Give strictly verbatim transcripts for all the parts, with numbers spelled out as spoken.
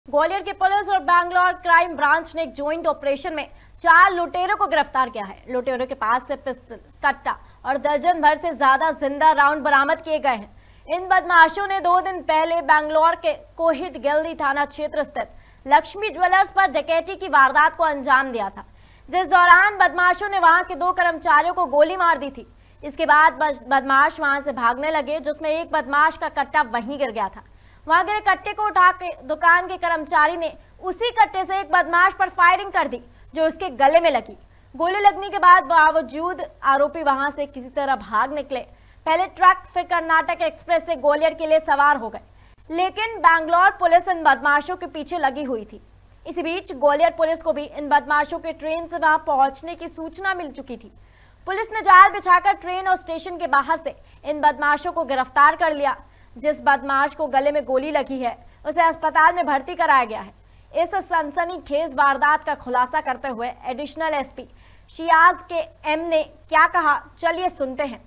ग्वालियर की पुलिस और Bangalore crime branch ने एक ज्वाइंट ऑपरेशन में चार लुटेरों को गिरफ्तार किया है। लुटेरों के पास से पिस्टल, कट्टा और दर्जन भर से ज्यादा जिंदा राउंड बरामद किए गए हैं। इन बदमाशों ने दो दिन पहले बैंगलोर के कोहिट गैली थाना क्षेत्र स्थित लक्ष्मी ज्वेलर्स पर डकैती की वारदात को अंजाम दिया था, जिस दौरान बदमाशों ने वहां के दो कर्मचारियों को गोली मार दी थी। इसके बाद बदमाश वहां से भागने लगे, जिसमें एक बदमाश का कट्टा वहीं गिर गया था। वहां गिरे कट्टे को उठा के दुकान के कर्मचारी ने उसी कट्टे से एक बदमाश पर फायरिंग कर दी, जो उसके गले में लगी। गोली लगने के बाद बावजूद आरोपी वहां से किसी तरह भाग निकले। पहले ट्रक फिर कर्नाटक एक्सप्रेस से ग्वालियर के लिए सवार हो गए, लेकिन बैंगलोर पुलिस इन बदमाशों के पीछे लगी हुई थी। इसी बीच ग्वालियर पुलिस को भी इन बदमाशों के ट्रेन से वहां पहुंचने की सूचना मिल चुकी थी। पुलिस ने जाल बिछाकर ट्रेन और स्टेशन के बाहर से इन बदमाशों को गिरफ्तार कर लिया। जिस बदमाश को गले में गोली लगी है, उसे अस्पताल में भर्ती कराया गया है। इस सनसनीखेज वारदात का खुलासा करते हुए additional SP Shiyas K M ने क्या कहा, चलिए सुनते हैं।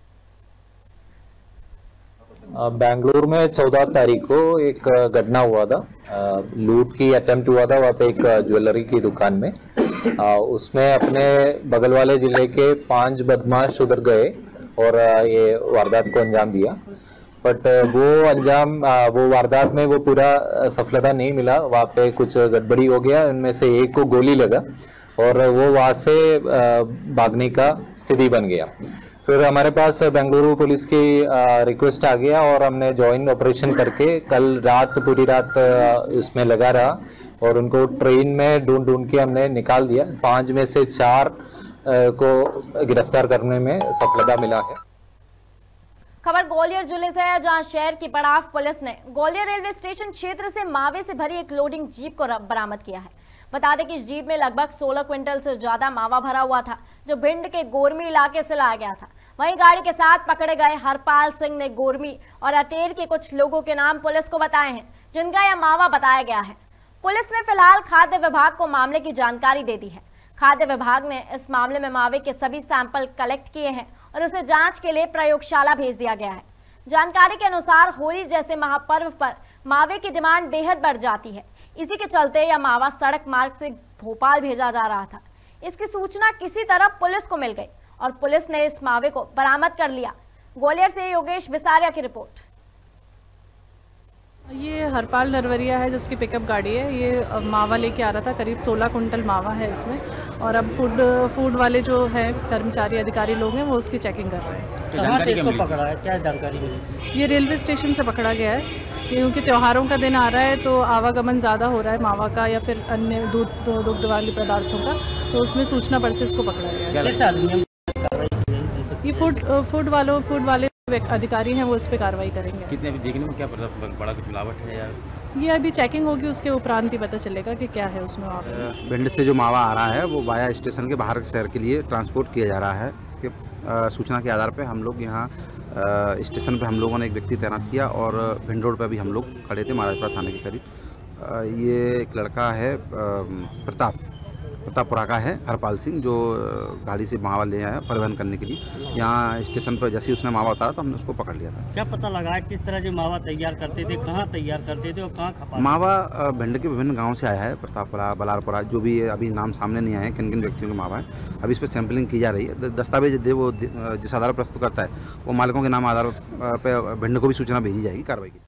बेंगलुरु में चौदह तारीख को एक घटना हुआ था, लूट की अटेम्प्ट हुआ था वहाँ पे एक ज्वेलरी की दुकान में। आ, उसमें अपने बगल वाले जिले के पांच बदमाश उधर गए और ये वारदात को अंजाम दिया। बट वो अंजाम वो वारदात में वो पूरा सफलता नहीं मिला, वहाँ पे कुछ गड़बड़ी हो गया। उनमें से एक को गोली लगा और वो वहाँ से भागने का स्थिति बन गया। फिर हमारे पास बेंगलुरु पुलिस की रिक्वेस्ट आ गया और हमने जॉइंट ऑपरेशन करके कल रात पूरी रात उसमें लगा रहा और उनको ट्रेन में ढूंढ ढूंढ के हमने निकाल दिया। पांच में से चार को गिरफ्तार करने में सफलता मिला है। खबर ग्वालियर जिले से है, जहां शहर की पड़ाव पुलिस ने ग्वालियर रेलवे स्टेशन क्षेत्र से मावे से भरी एक लोडिंग जीप को बरामद किया है। बता दें कि इस जीप में लगभग सोलह क्विंटल से ज्यादा मावा भरा हुआ था, जो भिंड के गोरमी इलाके से लाया गया था। वहीं गाड़ी के साथ पकड़े गए हरपाल सिंह ने गोरमी और अटेर के कुछ लोगों के नाम पुलिस को बताए हैं, जिनका यह मावा बताया गया है। पुलिस ने फिलहाल खाद्य विभाग को मामले की जानकारी दे दी है। खाद्य विभाग ने इस मामले में मावे के सभी सैंपल कलेक्ट किए हैं और उसे जांच के लिए प्रयोगशाला भेज दिया गया है। जानकारी के अनुसार होली जैसे महापर्व पर मावे की डिमांड बेहद बढ़ जाती है। इसी के चलते यह मावा सड़क मार्ग से भोपाल भेजा जा रहा था। इसकी सूचना किसी तरह पुलिस को मिल गई और पुलिस ने इस मावे को बरामद कर लिया। ग्वालियर से योगेश बिसारिया की रिपोर्ट। ये हरपाल नरवरिया है, जिसकी पिकअप गाड़ी है। ये मावा लेके आ रहा था, करीब सोलह कुंटल मावा है इसमें। और अब फूड फूड वाले जो हैं कर्मचारी अधिकारी लोग हैं, वो उसकी चेकिंग कर रहे हैं। कहाँ से इसको पकड़ा है, क्या जानकारी मिली? ये रेलवे स्टेशन से पकड़ा गया है, क्योंकि त्योहारों का दिन आ रहा है तो आवागमन ज़्यादा हो रहा है मावा का या फिर अन्य दूध दुग्ध वाले पदार्थों का, तो उसमें सूचना पर से इसको पकड़ा गया है। ये फूड फूड वालों फूड वाले अधिकारी हैं, वो इस पे कार्रवाई करेंगे। कितने अभी देखने में क्या बड़ा कुछ मिलावट है या ये अभी चेकिंग होगी, उसके उपरांत ही पता चलेगा कि क्या है उसमें। भिंड से जो मावा आ रहा है वो वाया स्टेशन के बाहर शहर के लिए ट्रांसपोर्ट किया जा रहा है। इसके सूचना के आधार पर हम लोग यहाँ स्टेशन पे हम लोगों ने एक व्यक्ति तैनात किया और भिंड रोड पर भी हम लोग खड़े थे महाराजपुरा थाने के करीब। ये एक लड़का है प्रताप प्रतापपुरा का है, हरपाल सिंह, जो गाड़ी से मावा ले आया परिवहन करने के लिए। यहाँ स्टेशन पर जैसे ही उसने मावा उतारा तो हमने उसको पकड़ लिया था। क्या पता लगा किस तरह जो मावा तैयार करते थे, कहाँ तैयार करते थे और कहाँ खपा? मावा भिंड के विभिन्न गांव से आया है, प्रतापपुरा, बलारपुरा, जो भी अभी नाम सामने नहीं आए हैं किन किन व्यक्तियों के मावा है। अभी इस पर सैंपलिंग की जा रही है। दस्तावेज दे वो जिस आधार पर प्रस्तुत करता है वो मालिकों के नाम आधार पर भिंड को भी सूचना भेजी जाएगी कार्रवाई की।